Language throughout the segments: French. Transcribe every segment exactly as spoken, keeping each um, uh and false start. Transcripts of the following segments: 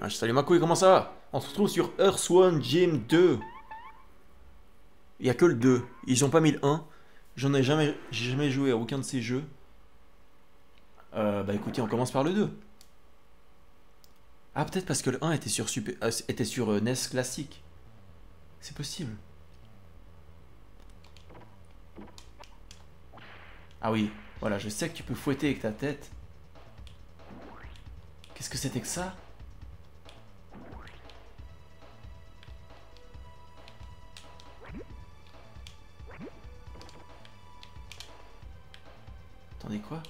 Ah, salut Mako, comment ça va? On se retrouve sur Earthworm Jim deux. Il n'y a que le deux. Ils ont pas mis le un. J'en ai jamais, j'ai jamais joué à aucun de ces jeux. Euh, bah écoutez, on commence par le deux. Ah, peut-être parce que le un était sur, super, euh, était sur euh, N E S classique. C'est possible. Ah oui, voilà, je sais que tu peux fouetter avec ta tête. Qu'est-ce que c'était que ça? Attendez, quoi?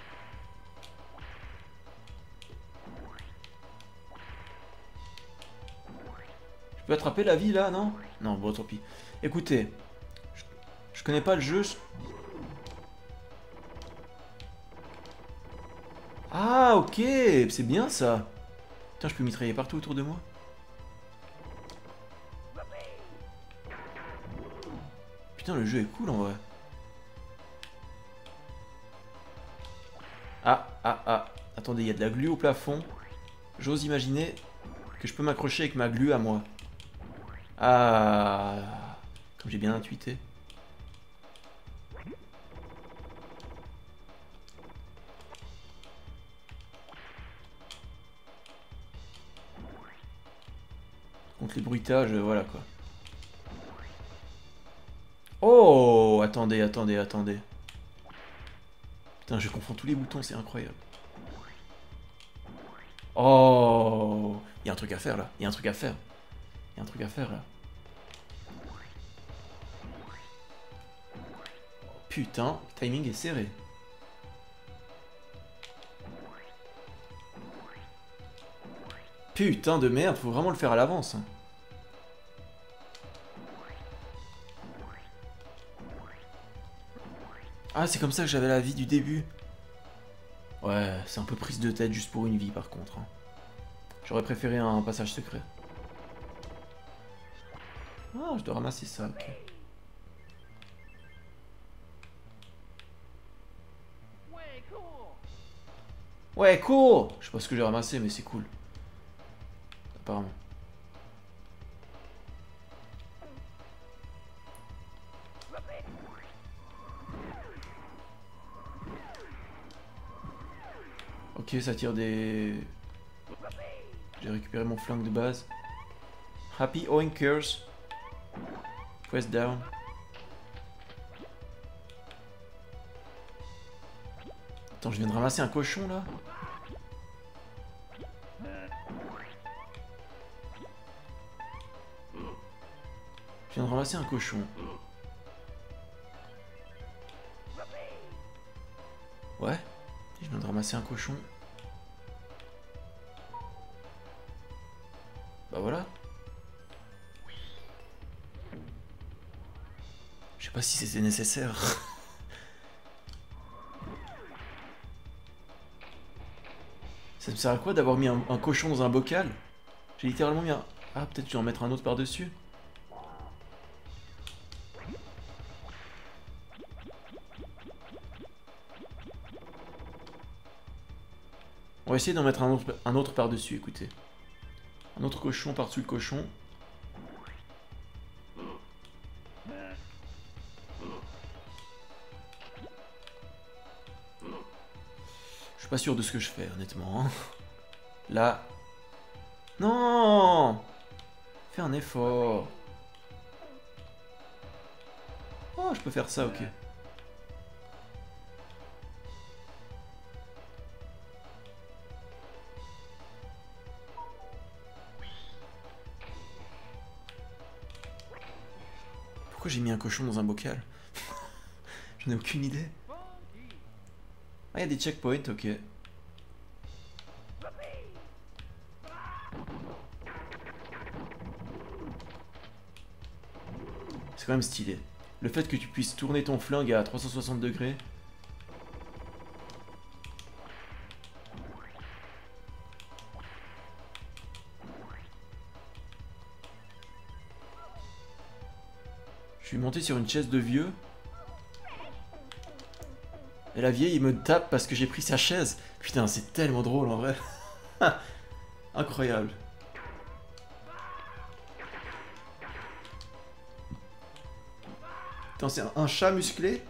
Je peux attraper la vie là, non? Non, bon, tant pis. Écoutez, je, je connais pas le jeu. Je... Ah, ok, c'est bien ça. Putain, je peux mitrailler partout autour de moi. Putain, le jeu est cool en vrai. Ah, ah, ah. Attendez, il y a de la glu au plafond. J'ose imaginer que je peux m'accrocher avec ma glu à moi. Ah, comme j'ai bien intuité. Contre les bruitages, voilà quoi. Oh, attendez, attendez, attendez. Putain, je confonds tous les boutons, c'est incroyable. Oh, il y a un truc à faire là. Il y a un truc à faire. Il y a un truc à faire là. Putain, le timing est serré. Putain de merde, faut vraiment le faire à l'avance. Hein. Ah, c'est comme ça que j'avais la vie du début. Ouais, c'est un peu prise de tête juste pour une vie par contre. Hein. J'aurais préféré un passage secret. Ah, je dois ramasser ça, ok. Ouais, cool. Je sais pas ce que j'ai ramassé, mais c'est cool. Apparemment. Ok, ça tire des... J'ai récupéré mon flingue de base. Happy Oinkers. Press down. Attends, je viens de ramasser un cochon là. Je viens de ramasser un cochon. Ouais, je viens de ramasser un cochon. Bah voilà. Je sais pas si c'était nécessaire. Ça me sert à quoi d'avoir mis un, un cochon dans un bocal? J'ai littéralement mis un... Ah, peut-être je vais en mettre un autre par-dessus. On va essayer d'en mettre un autre, un autre par-dessus, écoutez. Un autre cochon par-dessus le cochon. Je suis pas sûr de ce que je fais, honnêtement. Hein. Là... Non! Fais un effort. Oh, je peux faire ça, ok. Pourquoi j'ai mis un cochon dans un bocal? J'en ai aucune idée. Ah, il y a des checkpoints, ok. C'est quand même stylé. Le fait que tu puisses tourner ton flingue à trois cent soixante degrés. Je suis monté sur une chaise de vieux. Et la vieille, il me tape parce que j'ai pris sa chaise. Putain, c'est tellement drôle en vrai. Incroyable. Attends, c'est un, un chat musclé?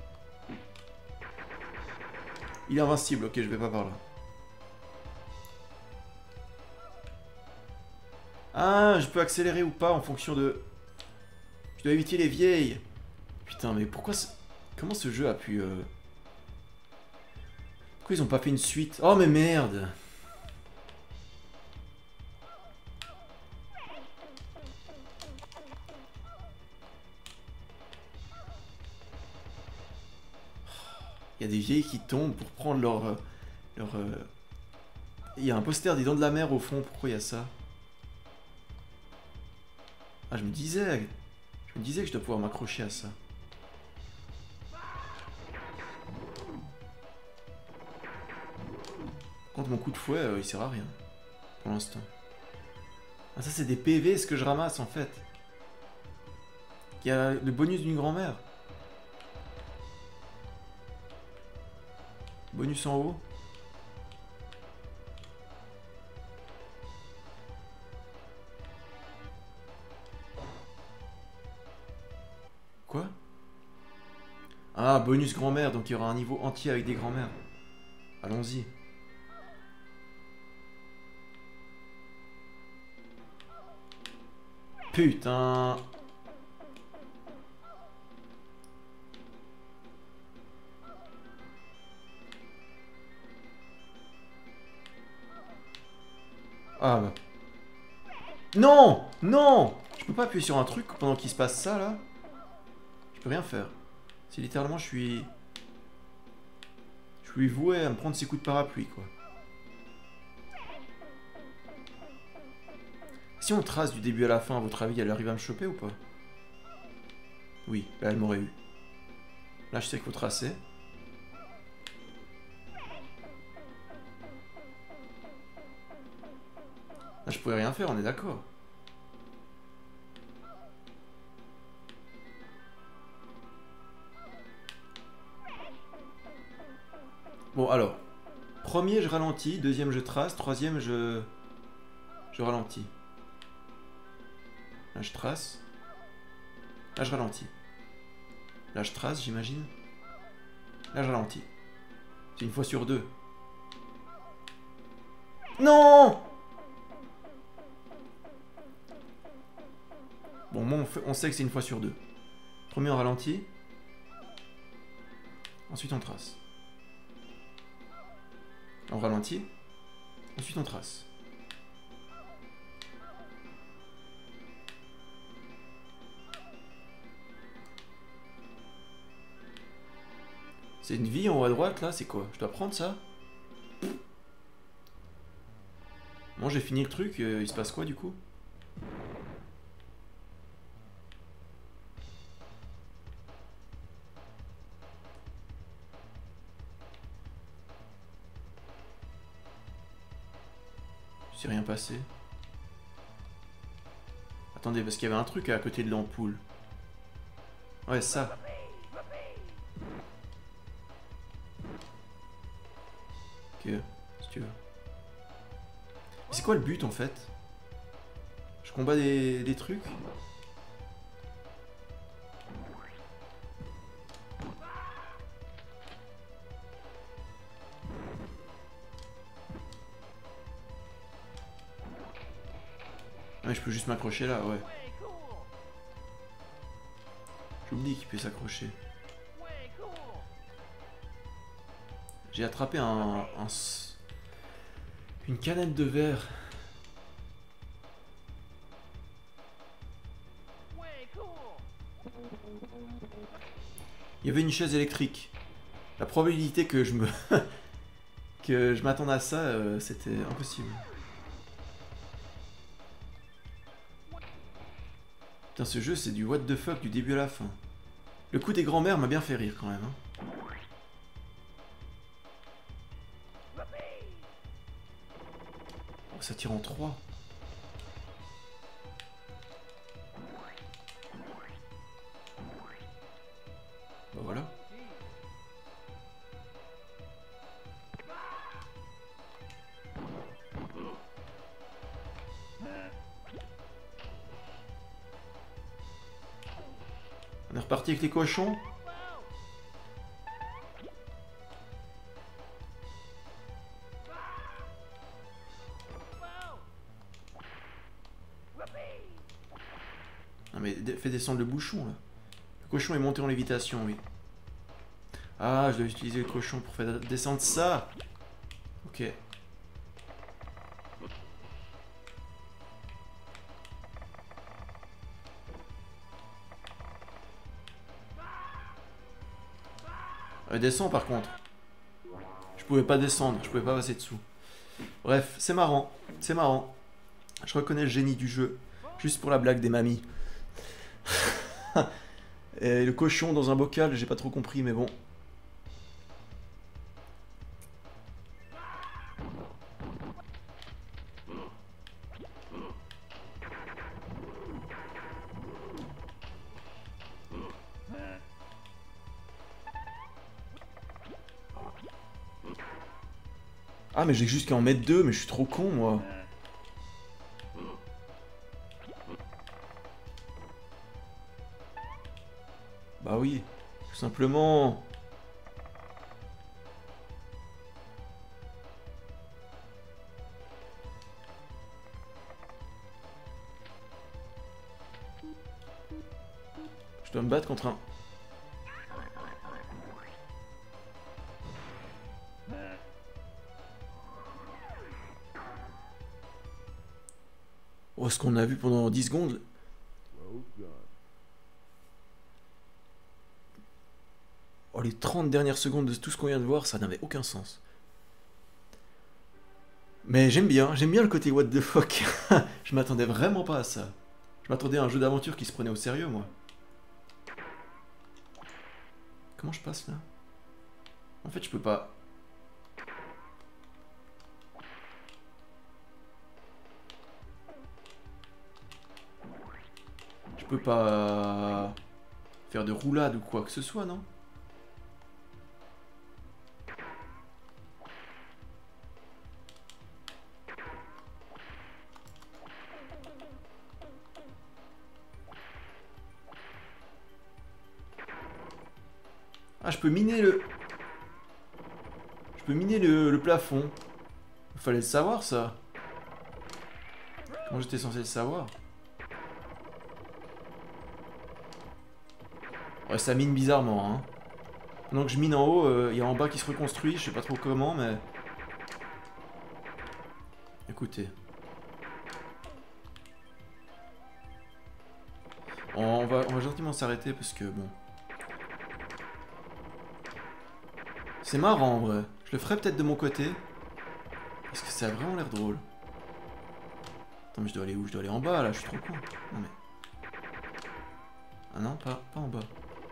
Il est invincible, ok, je vais pas par là. Ah, je peux accélérer ou pas en fonction de... Je dois éviter les vieilles. Putain, mais pourquoi... Ce... Comment ce jeu a pu... Euh... Pourquoi ils ont pas fait une suite? Oh, mais merde! Il y a des vieilles qui tombent pour prendre leur... euh, leur euh... Il y a un poster des Dents de la Mer au fond, pourquoi il y a ça? Ah, je me disais... Je me disais que je dois pouvoir m'accrocher à ça. Par contre, mon coup de fouet, euh, il sert à rien. Pour l'instant. Ah, ça, c'est des P V, ce que je ramasse, en fait. Il y a le bonus d'une grand-mère. Bonus en haut. Quoi? Ah, bonus grand-mère, donc il y aura un niveau entier avec des grand-mères. Allons-y. Putain. Ah bah. Non! Non! Je peux pas appuyer sur un truc pendant qu'il se passe ça, là? Je peux rien faire. C'est littéralement, je suis... Je suis voué à me prendre ces coups de parapluie, quoi. Si on trace du début à la fin, à votre avis, elle arrive à me choper ou pas? Oui, là, elle m'aurait eu. Là, je sais qu'il faut tracer. Là, je pouvais rien faire, on est d'accord. Bon, alors. Premier, je ralentis. Deuxième, je trace. Troisième, je... Je ralentis. Là, je trace. Là, je ralentis. Là, je trace, j'imagine. Là, je ralentis. C'est une fois sur deux. Non! Bon, moi, on, fait, on sait que c'est une fois sur deux. Premier, on ralentit. Ensuite, on trace. On ralentit. Ensuite, on trace. C'est une vie en haut à droite, là? C'est quoi? Je dois prendre ça? Bon, j'ai fini le truc. Euh, il se passe quoi, du coup? Il s'est rien passé. Attendez, parce qu'il y avait un truc à côté de l'ampoule. Ouais, ça. Ok, si tu veux. Mais c'est quoi le but, en fait? Je combats des, des trucs? Ouais, je peux juste m'accrocher là, ouais. J'oublie qu'il peut s'accrocher. J'ai attrapé un, un... Une canette de verre. Il y avait une chaise électrique. La probabilité que je me... que je m'attende à ça, euh, c'était impossible. Putain, ce jeu, c'est du what the fuck du début à la fin. Le coup des grands-mères m'a bien fait rire, quand même. Hein. Oh, ça tire en trois. Bah voilà. reparti avec les cochons. Non mais fais descendre le bouchon là. Le cochon est monté en lévitation, oui. Ah, je dois utiliser le cochon pour faire descendre ça. Ok. Elle descend par contre. Je pouvais pas descendre, je pouvais pas passer dessous. Bref, c'est marrant, c'est marrant. Je reconnais le génie du jeu, juste pour la blague des mamies. Et le cochon dans un bocal, j'ai pas trop compris, mais bon. Ah mais j'ai juste qu'à en mettre deux, mais je suis trop con moi. Bah oui, tout simplement. Je dois me battre contre un... Oh, ce qu'on a vu pendant dix secondes. Oh, les trente dernières secondes de tout ce qu'on vient de voir, ça n'avait aucun sens. Mais j'aime bien, j'aime bien le côté what the fuck. Je m'attendais vraiment pas à ça. Je m'attendais à un jeu d'aventure qui se prenait au sérieux, moi. Comment je passe, là? En fait, je peux pas... Je peux pas... faire de roulade ou quoi que ce soit, non? Ah, je peux miner le... Je peux miner le, le plafond. Il fallait le savoir, ça. Comment j'étais censé le savoir? Ouais, ça mine bizarrement, hein. Donc je mine en haut, il euh, y a en bas qui se reconstruit, je sais pas trop comment, mais... Écoutez. On va, on va gentiment s'arrêter parce que, bon... C'est marrant, en vrai. Je le ferai peut-être de mon côté. Parce que ça a vraiment l'air drôle. Attends, mais je dois aller où? Je dois aller en bas, là, je suis trop con. Non, mais... Ah non, pas, pas en bas.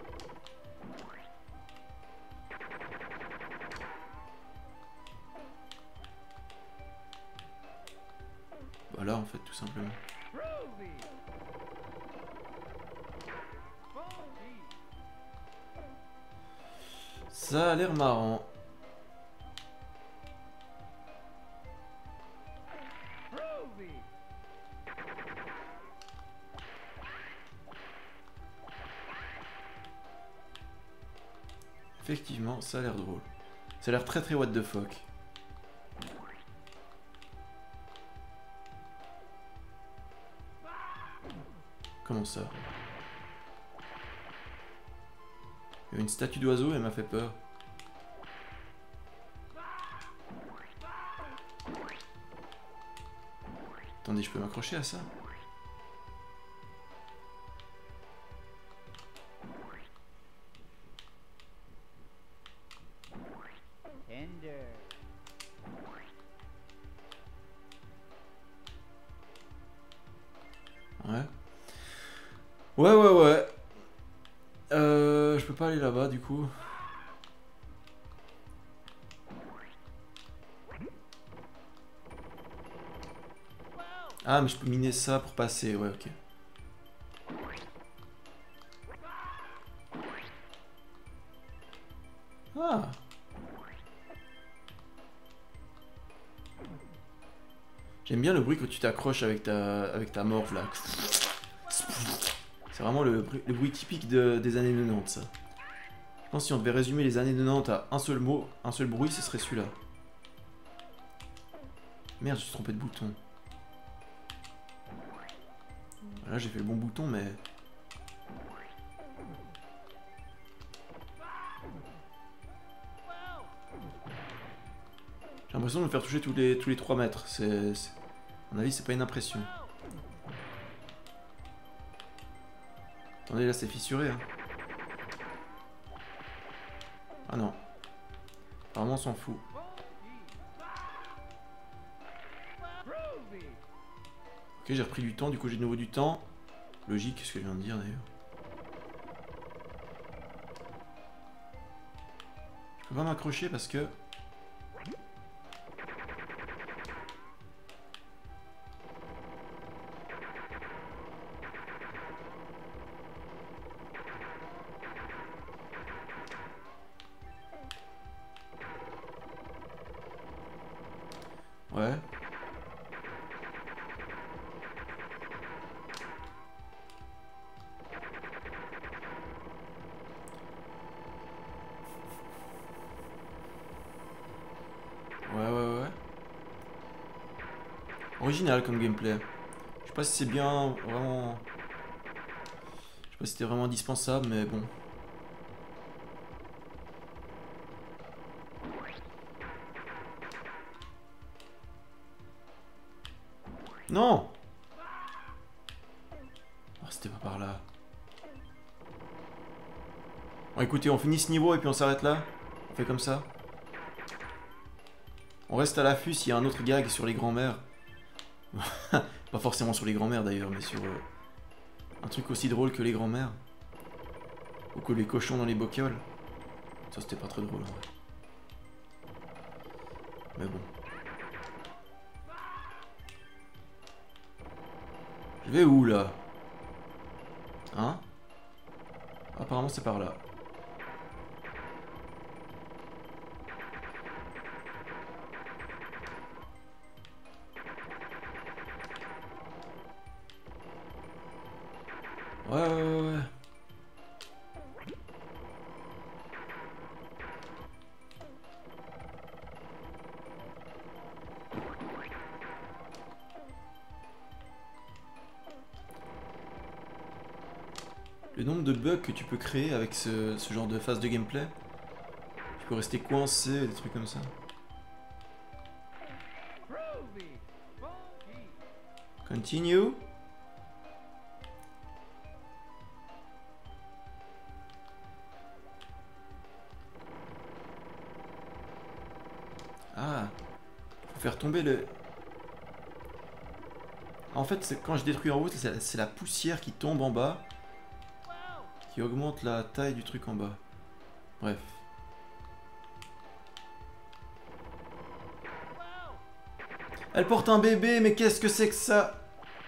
Voilà, en fait, tout simplement. Ça a l'air marrant. Effectivement, ça a l'air drôle. Ça a l'air très très what the fuck. Comment ça? Il y a une statue d'oiseau et elle m'a fait peur. Attendez, je peux m'accrocher à ça? Ouais. Ouais, ouais, ouais. Euh, je peux pas aller là-bas, du coup. Ah, mais je peux miner ça pour passer. Ouais, ok. Ah. J'aime bien le bruit quand tu t'accroches avec ta, avec ta morve, là. C'est vraiment le, le bruit typique de, des années quatre-vingt-dix, ça. Je pense que si on devait résumer les années quatre-vingt-dix à un seul mot, un seul bruit, ce serait celui-là. Merde, je suis trompé de bouton. Là, j'ai fait le bon bouton, mais... J'ai l'impression de me faire toucher tous les, tous les trois mètres. C'est... À mon avis, c'est pas une impression. Attendez, là, c'est fissuré, hein. Ah non. Apparemment, on s'en fout. Ok, j'ai repris du temps, du coup j'ai de nouveau du temps. Logique, ce que je viens de dire d'ailleurs. Je peux pas m'accrocher parce que... Ouais. Ouais, ouais, ouais. Original comme gameplay. Je sais pas si c'est bien, vraiment... Je sais pas si c'était vraiment indispensable, mais bon. Non! Oh, c'était pas par là. Bon, écoutez, on finit ce niveau et puis on s'arrête là. On fait comme ça. On reste à l'affût s'il y a un autre gag sur les grands-mères. Pas forcément sur les grands-mères d'ailleurs, mais sur euh, un truc aussi drôle que les grands-mères. Ou que les cochons dans les bocioles. Ça c'était pas très drôle. Ouais. Mais bon. Je vais où là? Hein? Apparemment c'est par là. Ouais, ouais, ouais, ouais. Le nombre de bugs que tu peux créer avec ce, ce genre de phase de gameplay. Tu peux rester coincé, des trucs comme ça. Continue. Ah, faut faire tomber le... En fait, quand je détruis en haut, c'est la poussière qui tombe en bas, qui augmente la taille du truc en bas. Bref. Elle porte un bébé, mais qu'est-ce que c'est que ça?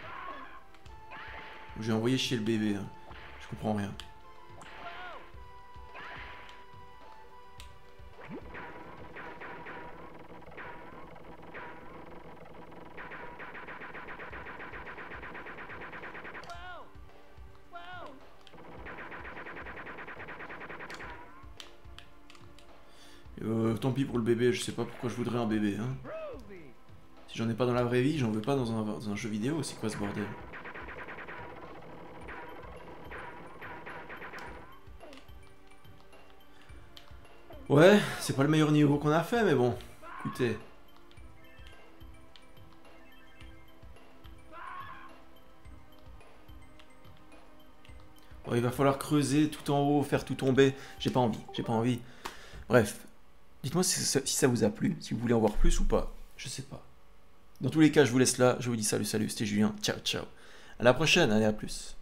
J'ai envoyé chier le bébé, hein. Je comprends rien. Euh, tant pis pour le bébé, je sais pas pourquoi je voudrais un bébé, hein. Si j'en ai pas dans la vraie vie, j'en veux pas dans un, dans un jeu vidéo, c'est quoi ce bordel? Ouais, c'est pas le meilleur niveau qu'on a fait, mais bon, écoutez. Bon, il va falloir creuser tout en haut, faire tout tomber. J'ai pas envie, j'ai pas envie. Bref, dites-moi si, si ça vous a plu, si vous voulez en voir plus ou pas. Je sais pas. Dans tous les cas, je vous laisse là. Je vous dis salut, salut, c'était Julien. Ciao, ciao. À la prochaine, allez, à plus.